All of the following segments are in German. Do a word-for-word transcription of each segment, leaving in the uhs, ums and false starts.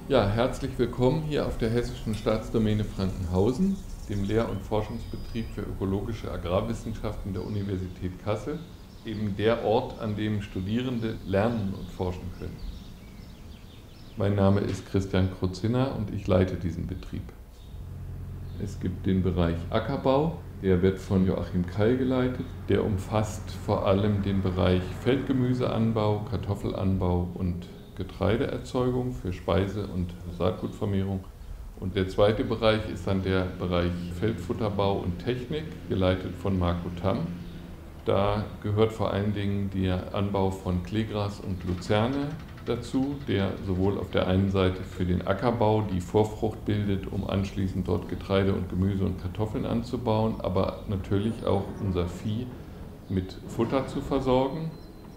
Ja, herzlich willkommen hier auf der Hessischen Staatsdomäne Frankenhausen, dem Lehr- und Forschungsbetrieb für ökologische Agrarwissenschaften der Universität Kassel, eben der Ort, an dem Studierende lernen und forschen können. Mein Name ist Christian Kruzinner und ich leite diesen Betrieb. Es gibt den Bereich Ackerbau, der wird von Joachim Keil geleitet. Der umfasst vor allem den Bereich Feldgemüseanbau, Kartoffelanbau und Getreideerzeugung für Speise- und Saatgutvermehrung. Und der zweite Bereich ist dann der Bereich Feldfutterbau und Technik, geleitet von Marco Tamm. Da gehört vor allen Dingen der Anbau von Kleegras und Luzerne dazu, der sowohl auf der einen Seite für den Ackerbau die Vorfrucht bildet, um anschließend dort Getreide und Gemüse und Kartoffeln anzubauen, aber natürlich auch unser Vieh mit Futter zu versorgen.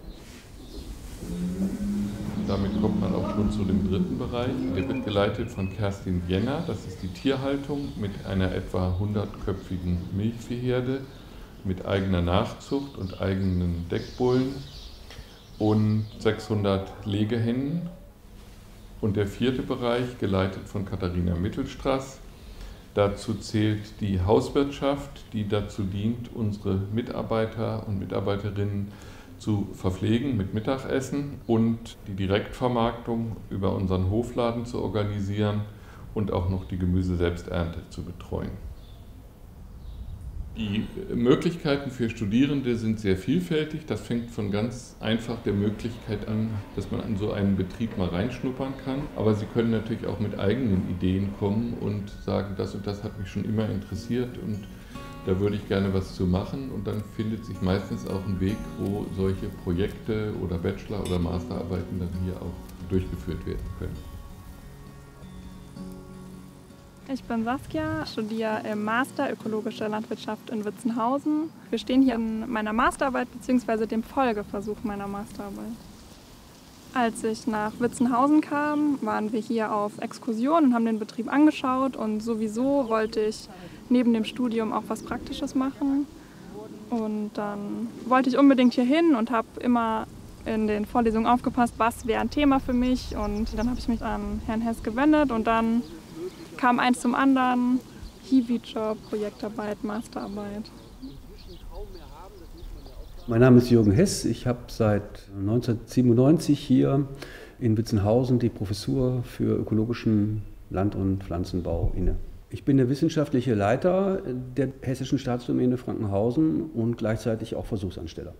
Damit kommt man auch schon zu dem dritten Bereich. Der wird geleitet von Kerstin Jenner. Das ist die Tierhaltung mit einer etwa hundertköpfigen Milchviehherde mit eigener Nachzucht und eigenen Deckbullen und sechshundert Legehennen. Und der vierte Bereich, geleitet von Katharina Mittelstraß. Dazu zählt die Hauswirtschaft, die dazu dient, unsere Mitarbeiter und Mitarbeiterinnen zu verpflegen mit Mittagessen und die Direktvermarktung über unseren Hofladen zu organisieren und auch noch die Gemüse-Selbsternte zu betreuen. Die Möglichkeiten für Studierende sind sehr vielfältig. Das fängt von ganz einfach der Möglichkeit an, dass man an so einen Betrieb mal reinschnuppern kann. Aber sie können natürlich auch mit eigenen Ideen kommen und sagen, das und das hat mich schon immer interessiert und da würde ich gerne was zu machen. Und dann findet sich meistens auch ein Weg, wo solche Projekte oder Bachelor- oder Masterarbeiten dann hier auch durchgeführt werden können. Ich bin Saskia, studiere im Master Ökologische Landwirtschaft in Witzenhausen. Wir stehen hier in meiner Masterarbeit bzw. dem Folgeversuch meiner Masterarbeit. Als ich nach Witzenhausen kam, waren wir hier auf Exkursion und haben den Betrieb angeschaut und sowieso wollte ich neben dem Studium auch was Praktisches machen. Und dann wollte ich unbedingt hier hin und habe immer in den Vorlesungen aufgepasst, was wäre ein Thema für mich. Und dann habe ich mich an Herrn Hess gewendet und dann kam eins zum anderen, Hiwi-Job, Projektarbeit, Masterarbeit. Mein Name ist Jürgen Hess. Ich habe seit neunzehnhundertsiebenundneunzig hier in Witzenhausen die Professur für ökologischen Land- und Pflanzenbau inne. Ich bin der wissenschaftliche Leiter der Hessischen Staatsdomäne Frankenhausen und gleichzeitig auch Versuchsansteller.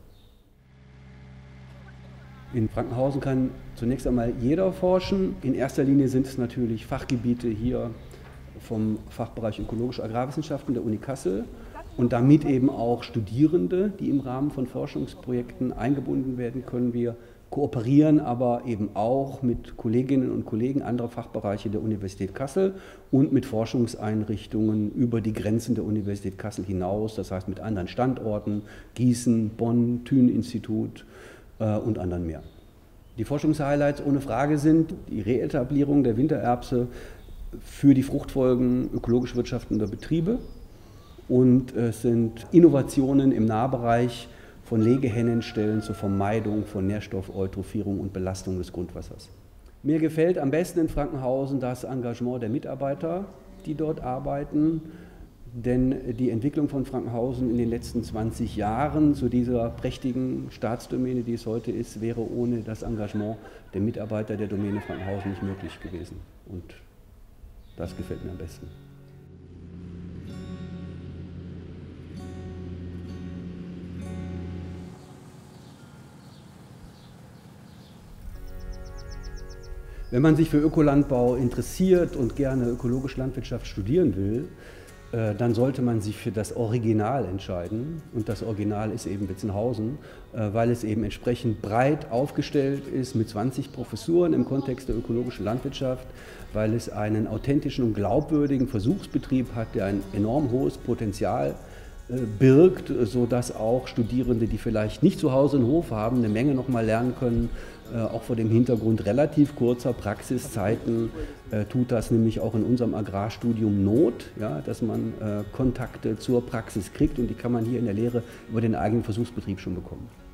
In Frankenhausen kann zunächst einmal jeder forschen. In erster Linie sind es natürlich Fachgebiete hier vom Fachbereich Ökologische Agrarwissenschaften der Uni Kassel und damit eben auch Studierende, die im Rahmen von Forschungsprojekten eingebunden werden können. Wir kooperieren aber eben auch mit Kolleginnen und Kollegen anderer Fachbereiche der Universität Kassel und mit Forschungseinrichtungen über die Grenzen der Universität Kassel hinaus, das heißt mit anderen Standorten, Gießen, Bonn, Thün-Institut und anderen mehr. Die Forschungshighlights ohne Frage sind die Reetablierung der Wintererbse für die Fruchtfolgen ökologisch wirtschaftender Betriebe und es sind Innovationen im Nahbereich von Legehennenstellen zur Vermeidung von Nährstoffeutrophierung und Belastung des Grundwassers. Mir gefällt am besten in Frankenhausen das Engagement der Mitarbeiter, die dort arbeiten. Denn die Entwicklung von Frankenhausen in den letzten zwanzig Jahren zu dieser prächtigen Staatsdomäne, die es heute ist, wäre ohne das Engagement der Mitarbeiter der Domäne Frankenhausen nicht möglich gewesen. Und das gefällt mir am besten. Wenn man sich für Ökolandbau interessiert und gerne ökologische Landwirtschaft studieren will, dann sollte man sich für das Original entscheiden. Und das Original ist eben Witzenhausen, weil es eben entsprechend breit aufgestellt ist mit zwanzig Professuren im Kontext der ökologischen Landwirtschaft, weil es einen authentischen und glaubwürdigen Versuchsbetrieb hat, der ein enorm hohes Potenzial birgt, sodass auch Studierende, die vielleicht nicht zu Hause einen Hof haben, eine Menge noch mal lernen können. Auch vor dem Hintergrund relativ kurzer Praxiszeiten tut das nämlich auch in unserem Agrarstudium Not, ja, dass man Kontakte zur Praxis kriegt und die kann man hier in der Lehre über den eigenen Versuchsbetrieb schon bekommen.